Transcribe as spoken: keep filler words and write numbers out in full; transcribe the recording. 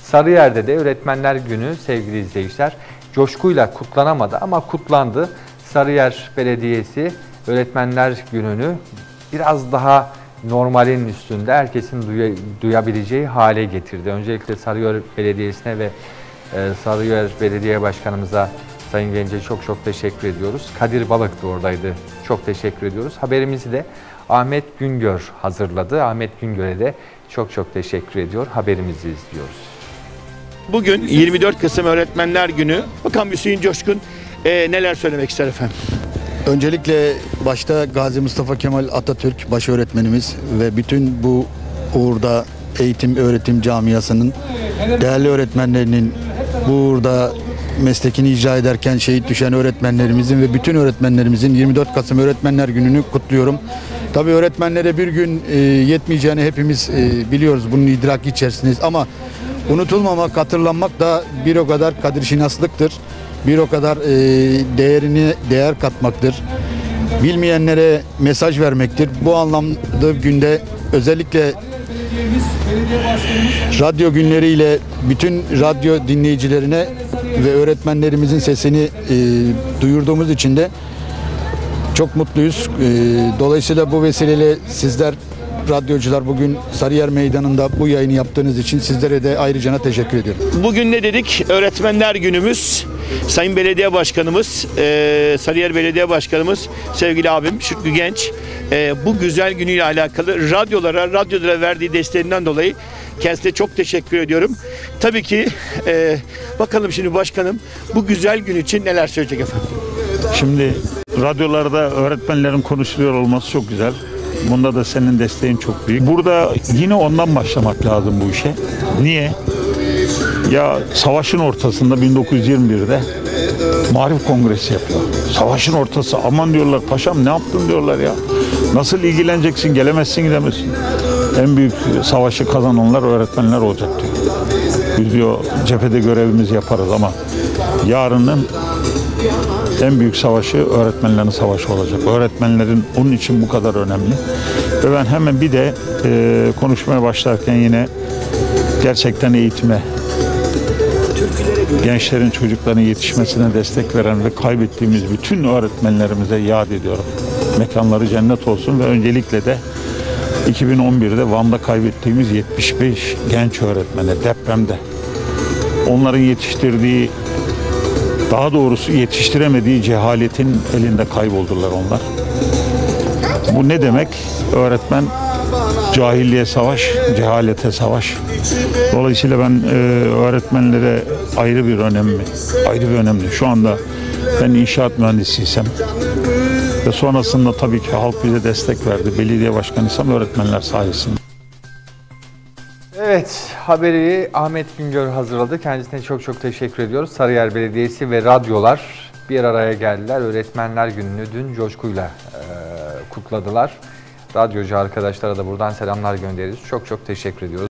Sarıyer'de de Öğretmenler Günü sevgili izleyiciler coşkuyla kutlanamadı ama kutlandı. Sarıyer Belediyesi Öğretmenler Günü'nü biraz daha normalin üstünde herkesin duya, duyabileceği hale getirdi. Öncelikle Sarıyer Belediyesi'ne ve e, Sarıyer Belediye Başkanımıza, Sayın Gence'ye çok çok teşekkür ediyoruz. Kadir Balık da oradaydı. Çok teşekkür ediyoruz. Haberimizi de Ahmet Güngör hazırladı. Ahmet Güngör'e de çok çok teşekkür ediyor. Haberimizi izliyoruz. Bugün yirmi dört Kasım Öğretmenler Günü. Bakan Hüseyin Coşkun e, neler söylemek ister efendim? Öncelikle başta Gazi Mustafa Kemal Atatürk baş öğretmenimiz ve bütün bu uğurda eğitim öğretim camiasının değerli öğretmenlerinin bu uğurda meslekini icra ederken şehit düşen öğretmenlerimizin ve bütün öğretmenlerimizin yirmi dört Kasım Öğretmenler Günü'nü kutluyorum. Tabii öğretmenlere bir gün e, yetmeyeceğini hepimiz e, biliyoruz, bunun idraki içerisindeyiz ama unutulmamak, hatırlanmak da bir o kadar kadirşinaslıktır. Bir o kadar e, değerini değer katmaktır. Bilmeyenlere mesaj vermektir. Bu anlamda günde özellikle radyo günleriyle bütün radyo dinleyicilerine ve öğretmenlerimizin sesini e, duyurduğumuz için de çok mutluyuz. E, dolayısıyla bu vesileyle sizler radyocular bugün Sarıyer Meydanı'nda bu yayını yaptığınız için sizlere de ayrıca teşekkür ediyorum. Bugün ne dedik? Öğretmenler Günümüz. Sayın Belediye Başkanımız, e, Sarıyer Belediye Başkanımız, sevgili abim Şükrü Genç, e, bu güzel günüyle alakalı radyolara, radyolara verdiği desteğinden dolayı kendisine çok teşekkür ediyorum. Tabii ki e, bakalım şimdi başkanım bu güzel gün için neler söyleyecek efendim? Şimdi radyolarda öğretmenlerin konuşuluyor olması çok güzel. Bunda da senin desteğin çok büyük. Burada yine ondan başlamak lazım bu işe. Niye? Ya savaşın ortasında bin dokuz yüz yirmi birde Marif Kongresi yapıyor. Savaşın ortası, aman diyorlar paşam ne yaptın diyorlar ya. Nasıl ilgileneceksin, gelemezsin gidemezsin. En büyük savaşı kazananlar öğretmenler olacak diyor. Biz diyor cephede görevimizi yaparız ama yarının en büyük savaşı öğretmenlerin savaşı olacak. Öğretmenlerin onun için bu kadar önemli. Ve ben hemen bir de e, konuşmaya başlarken yine gerçekten eğitime, gençlerin, çocukların yetişmesine destek veren ve kaybettiğimiz bütün öğretmenlerimize yad ediyorum. Mekanları cennet olsun ve öncelikle de iki bin on birde Van'da kaybettiğimiz yetmiş beş genç öğretmene depremde. Onların yetiştirdiği, daha doğrusu yetiştiremediği cehaletin elinde kayboldular onlar. Bu ne demek? Öğretmen cahilliğe savaş, cehalete savaş. Dolayısıyla ben e, öğretmenlere ayrı bir önemli, ayrı bir önemli. Şu anda ben inşaat mühendisiysem ve sonrasında tabii ki halk bize destek verdi. Belediye başkanıysam öğretmenler sayesinde. Evet, haberi Ahmet Güngör hazırladı. Kendisine çok çok teşekkür ediyoruz. Sarıyer Belediyesi ve radyolar bir araya geldiler. Öğretmenler Günü'nü dün coşkuyla e, kutladılar. Radyocu arkadaşlara da buradan selamlar gönderiyoruz. Çok çok teşekkür ediyoruz.